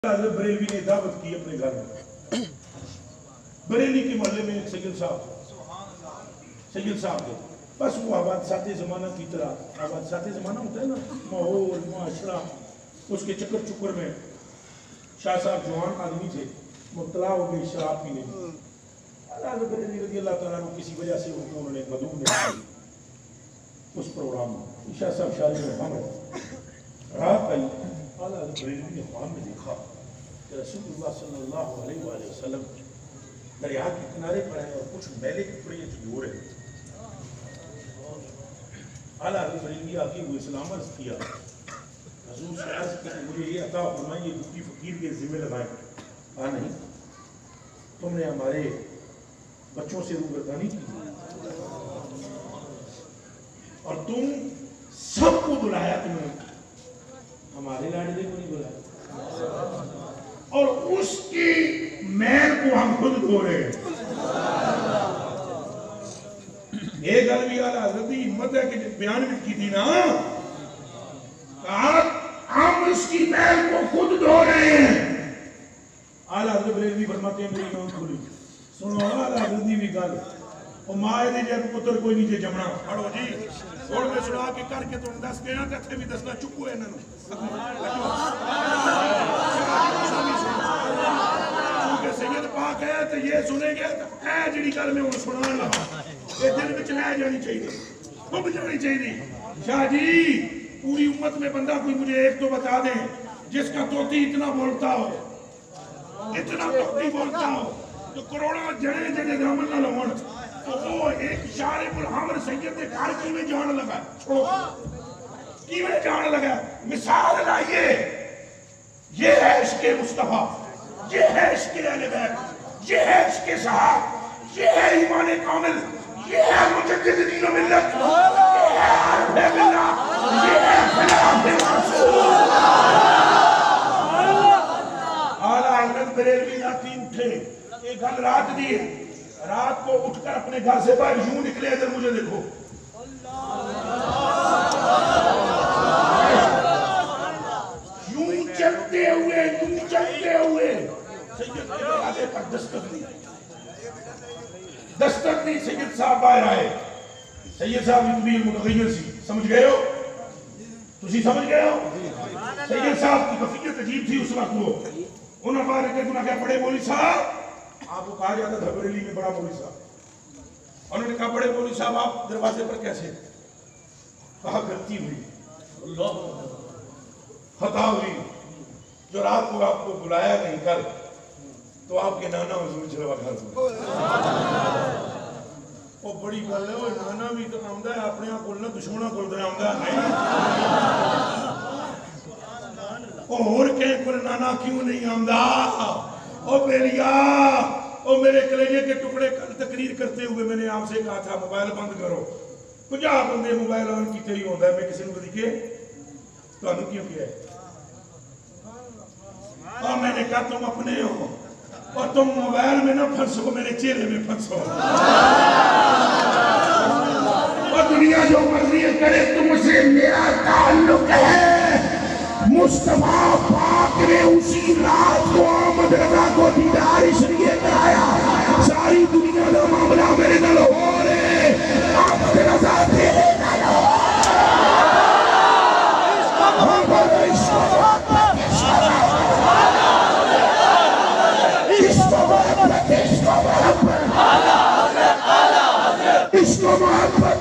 बरेलवी ने दावत की अपने घर में। बरेली के मोहल्ले में एक सैयद साहब थे। बस वो आबाद साथे ज़माना की तरह, आबाद साथे ज़माना होता है ना, माहौल मुआशरा, उसके चक्कर चुक्कर में शाह साहब जवान आदमी थे, मुब्तला हो गए शराब पीने में। अल्लाह ताला को किसी वजह से उन्होंने मदूम ने उस प्रोग्राम में शाह साहब शादी में रात आई। आला बरेलवी ने ख्वाब में देखा कि रसूलुल्लाह सल्लल्लाहु अलैहि वसल्लम दरिया के किनारे पर है और कुछ मैले कपड़े भिगो रहे। आला बरेलवी आके वो इस्लाम अर्ज़ किया, हुज़ूर से अर्ज़ की मुझे ये अता फरमाइए, दुखी फकीर के जिम्मे लगाएं। नहीं, तुमने हमारे बच्चों से रूबरदानी की और तुम सबको बुलाया, तुमने हमारे लाडले को नहीं बुलाया, और उसकी मैल को हम खुद धो रहे हैं। ये गल भी आला हज़रत की हिम्मत है कि बयान भी की थी ना, कहा हम उसकी मैल को खुद धो रहे हैं। आला हज़रत बरेलवी फरमाते हैं मेरी आंख खुली, सुनो आला हज़रत की भी गल, और माए दे जब पुत्र कोई नीचे जमना पढ़ो जी और मैं सुना के करके तुम दस गया तो इत्थे भी दसना चुको है इन्होंने क्योंकि सैयद पाक है तो ये सुनेंगे तो ऐ जिहड़ी गल मैं हुण सुनान लगा ये दिल विच रह जानी चाहिए, खुब जानी चाहिए। शाह जी पूरी उम्मत में बंदा कोई मुझे एक तो बता दे जिसका तोती इतना बोलता हो, इतना तोती बोलता हो तो करोड़ों जने जने दामन ना लवण, तो वो एक शारिबुल हमर सैयद के घर की में जान लगा, छोड़ो की में जान लगा। मिसाल लाइए, ये है इश्क़ मुस्तफा, ये है इश्क़ अहले बैत, ये है इश्क़ सहाब, ये है ईमान कामिल, ये है मुजद्दिद दीन व मिल्लत, ये है आरिफ बिल्लाह, ये है खिलाफ रसूल। आला हज़रत बरेलवी राती उठे, एक गल रात दी है, रात को उठकर अपने घर से बाहर यूं निकले, इधर मुझे देखो, यूं चलते हुए सैयद के दरवाजे पर दस्तक दी, सैयद साहब बाहर आए। सैयद साहब इतनी मुतगय्यर सी, समझ गए हो, तुसी समझ गए हो। सैयद साहब की वसीयत अजीब थी उस वक्त, वो उन्होंने बाहर के गुनाह क्या पड़े मौलवी साहब, आपको कहा जाता था बरेली में बड़ा मौलवी साहब, उन्होंने कहा बड़े मौलवी साहब आप दरवाजे पर कैसे, कहा गलती हुई, खता हुई, जो रात को आपको बुलाया नहीं कल तो आपके नाना हुजूर चलवा घर वो बड़ी गल है, वो नाना भी तो आमदा है अपने आप बोलना, दुश्मना बोलते आमदा नहीं, और कहीं को नाना क्यों नहीं आमदा। ओ बेलिया, ओ मेरे कलेजे के टुकड़े, कल तकरीर करते हुए मैंने आपसे कहा था मोबाइल बंद करो, 50 बंदे मोबाइल ऑन किते ही होता है, मैं किसी को दिखे तो क्यों किया है? और मैंने कहा तुम अपने हो और तुम मोबाइल में ना फंसो, मेरे चेहरे में फंसो, और दुनिया जो मर्जी करे तुमसे मेरा ताल्लुक है। मुस्तफा पाक ने उसी रात को अहमद रजा को दीदार इसलिए कराया, सारी दुनिया का मामला मेरे नाल हो रहे, अहमद रजा तेरे नाल हो। इसको मोहब्बत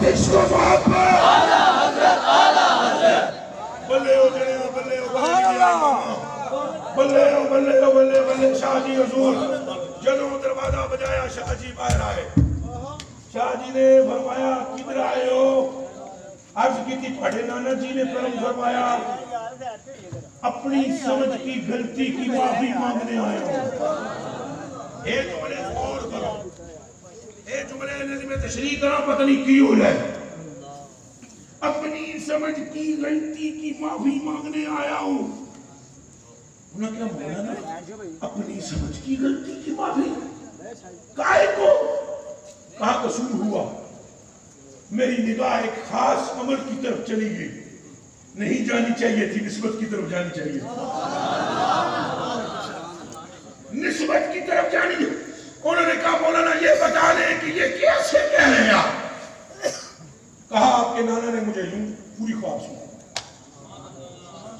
बल्ले हो जड़े, बल्ले हो बल्ले हो बल्ले हो बल्ले बल्ले। शाह जी हुजूर जदों दरवाजा बजाया, शाह जी बाहर आए। शाह जी ने फरमाया किधर आए हो, अर्ज की थी पढ़े नाना जी ने करम फरमाया अपनी समझ की गलती की माफी मांगने आए हो। ये जुमले गौर करो, ये जुमले में तशरीह करो, पता नहीं की हो है। अपनी समझ की गलती की माफी मांगने आया हूं। उन्होंने क्या बोला ना, अपनी समझ की गलती की माफी, काहे को, कहा कसूर हुआ, मेरी निगाह एक खास अमल की तरफ चली गई, नहीं जानी चाहिए थी, निस्बत की तरफ जानी चाहिए।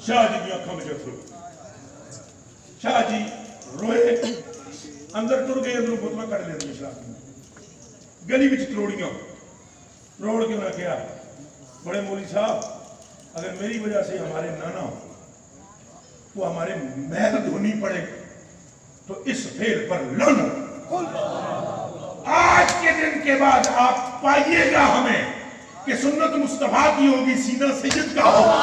शाह जी की अखा में अथरू। शाह जी रोए, अंदर तुर गए, अंदरों बोतल कट लेंदी शराब गली में त्रोड़ियां। रोड़ के उन्हें कहा, बड़े मौली साहब, अगर मेरी वजह से हमारे नाना को हमारे महल धोनी पड़े तो इस फेल पर लानत। आज के दिन के बाद आप पाइएगा हमें कि सुन्नत मुस्तफा की होगी, सीना सैयद का होगा।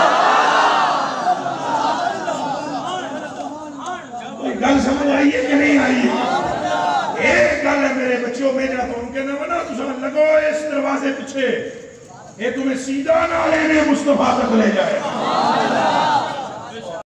कोई गल समझ आई है कि नहीं आई है? एक गल है मेरे बच्चों, में जा तो उनके ना बना, तुम लगो इस दरवाजे पीछे, ये तुम्हें सीधा ना लेने मुस्तफा तक ले जाए।